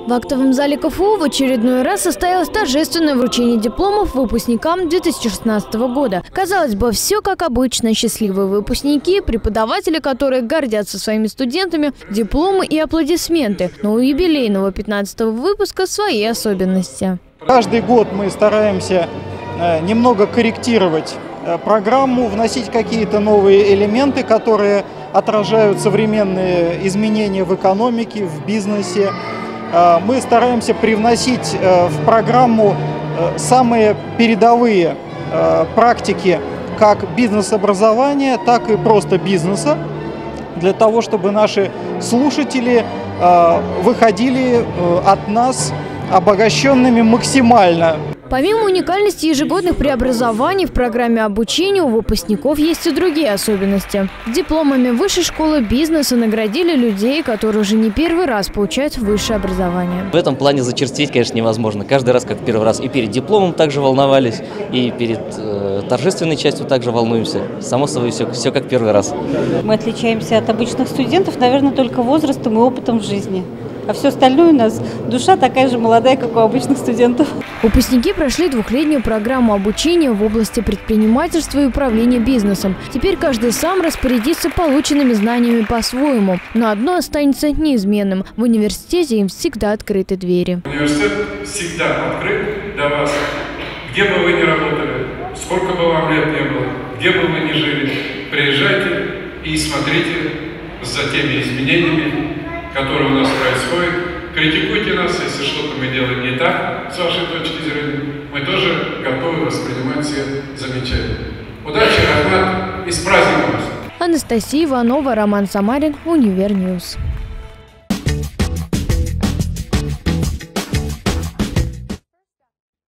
В актовом зале КФУ в очередной раз состоялось торжественное вручение дипломов выпускникам 2016 года. Казалось бы, все как обычно. Счастливые выпускники, преподаватели, которые гордятся своими студентами, дипломы и аплодисменты. Но у юбилейного 15-го выпуска свои особенности. Каждый год мы стараемся немного корректировать программу, вносить какие-то новые элементы, которые отражают современные изменения в экономике, в бизнесе. Мы стараемся привносить в программу самые передовые практики как бизнес-образования, так и просто бизнеса, для того, чтобы наши слушатели выходили от нас обогащенными максимально. Помимо уникальности ежегодных преобразований в программе обучения, у выпускников есть и другие особенности. Дипломами Высшей школы бизнеса наградили людей, которые уже не первый раз получают высшее образование. В этом плане зачерстветь, конечно, невозможно. Каждый раз, как первый раз, и перед дипломом также волновались, и перед торжественной частью также волнуемся. Само собой, все как первый раз. Мы отличаемся от обычных студентов, наверное, только возрастом и опытом в жизни. А все остальное у нас душа такая же молодая, как у обычных студентов. Выпускники прошли двухлетнюю программу обучения в области предпринимательства и управления бизнесом. Теперь каждый сам распорядится полученными знаниями по-своему. Но одно останется неизменным. В университете им всегда открыты двери. Университет всегда открыт для вас. Где бы вы ни работали, сколько бы вам лет не было, где бы вы ни жили, приезжайте и смотрите за теми изменениями, которые у нас происходят. Критикуйте нас, если что-то мы делаем не так, с вашей точки зрения. Мы тоже готовы воспринимать все замечания. Удачи, Рахмат, и с праздником вас! Анастасия Иванова, Роман Самарин, Универньюз.